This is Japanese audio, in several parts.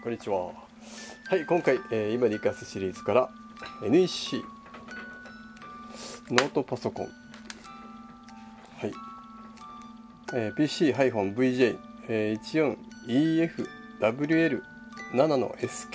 こんにちは。はい、今回、今に生かすシリーズから NEC ノートパソコン、はい、PC-VJ14EFWL7 の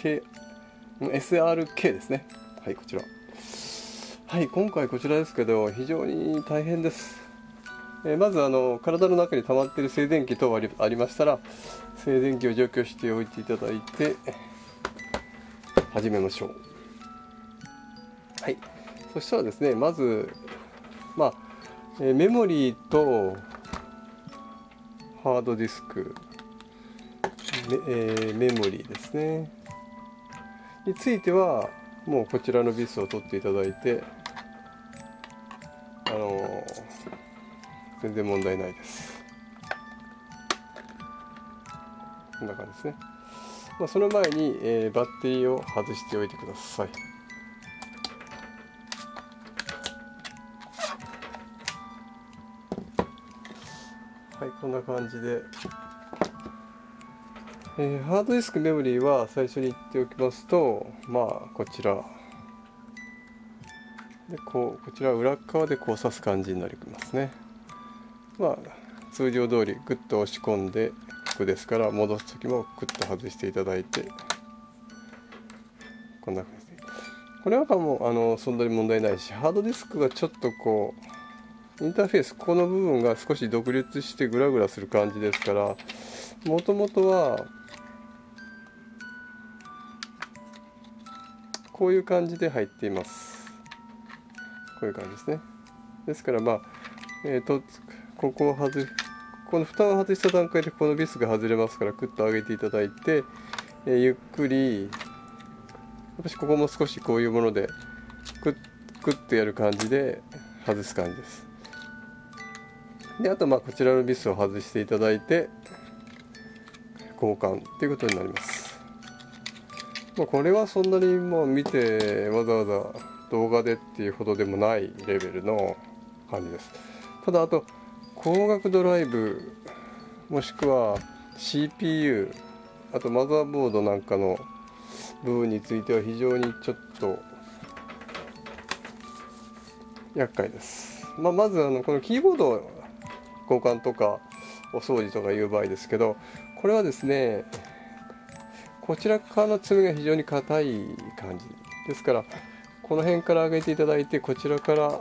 SRK ですね。はい、こちら。はい、今回こちらですけど、非常に大変です。まず体の中に溜まっている静電気等ありましたら、静電気を除去しておいていただいて始めましょう。はい、そしたらですね、まず、メモリーとハードディスク、メモリーですねについてはもうこちらのビスを取っていただいて、全然問題ないです。こんな感じですね。その前に、バッテリーを外しておいてください。はい、こんな感じで、ハードディスクメモリーは最初に言っておきますと、こちらでこちら裏側でこう刺す感じになりますね。通常通りグッと押し込んでここですから、戻す時もグッと外していただいて、こんな感じで、これはもうそんなに問題ないし、ハードディスクがちょっとこうインターフェース、この部分が少し独立してグラグラする感じですから、もともとはこういう感じで入っています。こういう感じですね。ですからこの蓋を外した段階でこのビスが外れますから、クッと上げていただいて、ゆっくり、私ここも少しこういうものでクッとやる感じで外す感じです。で、あとこちらのビスを外していただいて交換ということになります。これはそんなに見てわざわざ動画でっていうほどでもないレベルの感じです。ただ、あと光学ドライブもしくは CPU、 あとマザーボードなんかの部分については非常にちょっと厄介です。まずこのキーボード交換とかお掃除とかいう場合ですけど、これはですね、こちら側の爪が非常に硬い感じですから、この辺から上げていただいて、こちらから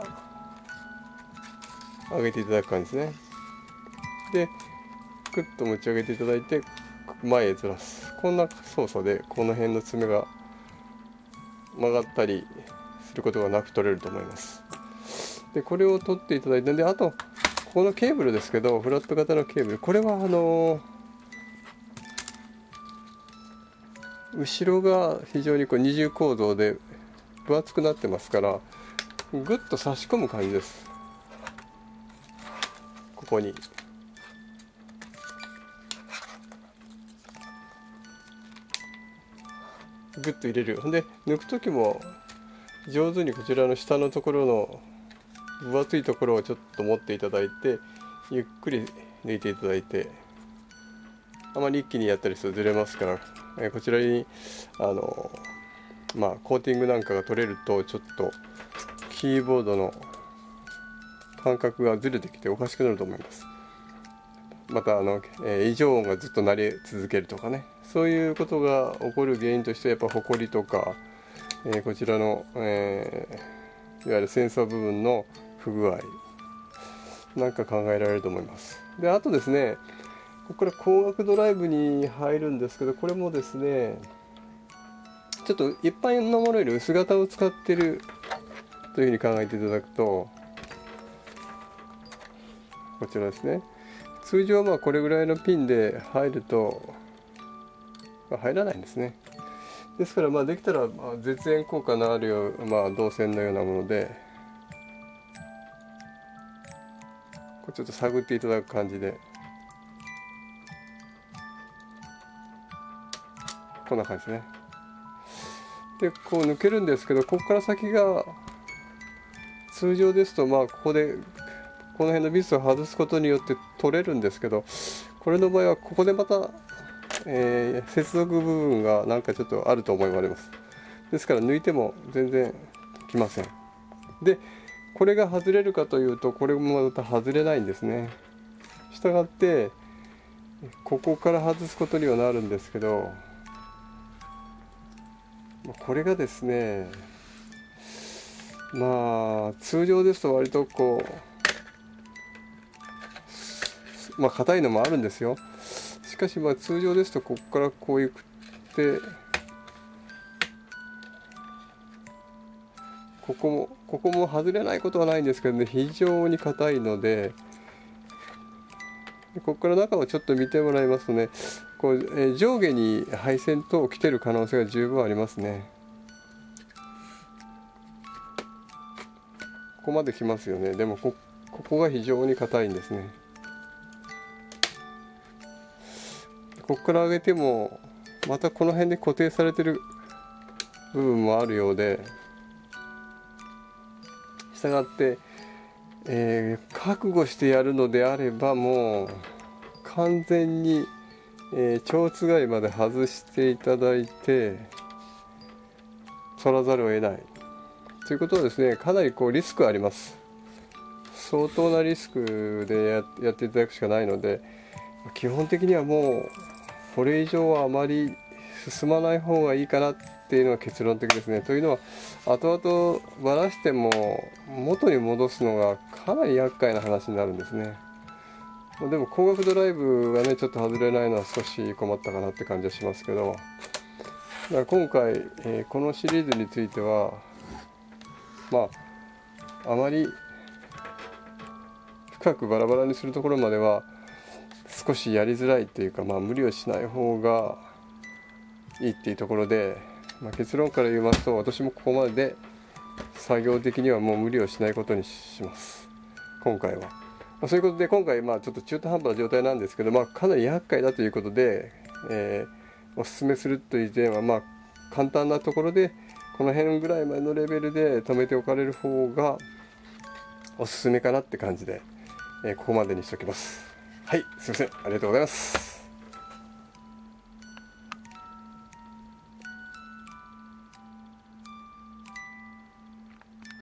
上げていただく感じですね。で、クッと持ち上げていただいて前へずらす、こんな操作でこの辺の爪が曲がったりすることがなく取れると思います。で、これを取っていただいて、で、あとここのケーブルですけど、フラット型のケーブル、これは後ろが非常に二重構造で分厚くなってますから、グッと差し込む感じです。ここにグッと入れる。で、抜く時も上手にこちらの下のところの分厚いところをちょっと持っていただいて、ゆっくり抜いていただいて、あまり一気にやったりするとずれますから、こちらにコーティングなんかが取れると、ちょっとキーボードの感覚がずれてきておかしくなると思います。また異常音がずっと鳴り続けるとかね、そういうことが起こる原因としては、やっぱホコリとか、こちらの、いわゆるセンサー部分の不具合なんか考えられると思います。で、あとですね、ここから光学ドライブに入るんですけど、これもですね、ちょっと一般のものより薄型を使っているというふうに考えていただくと、こちらですね、通常はこれぐらいのピンで入ると入らないんですね。ですからできたら絶縁効果のあるよう、導線のようなものでこれちょっと探っていただく感じで、こんな感じですね。で、こう抜けるんですけど、ここから先が通常ですとここでこの辺のビスを外すことによって取れるんですけど、これの場合はここでまた接続部分がなんかちょっとあると思われます。ですから抜いても全然きません。でこれが外れるかというと、これもまた外れないんですね。したがってここから外すことにはなるんですけど、これがですね、まあ通常ですと割とこう硬いのもあるんですよ。しかし通常ですとここからこういってここも外れないことはないんですけどね、非常に硬いので、ここから中をちょっと見てもらいますとね、こう、上下に配線等来てる可能性が十分ありますね。ここまで来ますよね。でもここが非常に硬いんですね。ここから上げてもまたこの辺で固定されてる部分もあるようで、したがって、覚悟してやるのであればもう完全に、蝶つがいまで外していただいて取らざるを得ないということはですね、かなりリスクあります。相当なリスクでやっていただくしかないので、基本的にはもうこれ以上はあまり進まない方がいいかなっていうのが結論的ですね。というのは後々ばらしても元に戻すのがかなり厄介な話になるんですね。でも光学ドライブがねちょっと外れないのは少し困ったかなって感じはしますけど、だから今回、このシリーズについてはあまり深くバラバラにするところまでは少しやりづらいというか、無理をしない方がいいっていうところで、結論から言いますと、私もここまでで作業的にはもう無理をしないことにします今回は。そういうことで今回ちょっと中途半端な状態なんですけど、かなり厄介だということで、おすすめするという点は簡単なところでこの辺ぐらいまでのレベルで止めておかれる方がおすすめかなって感じで、ここまでにしておきます。はい、すいません、ありがとうございます。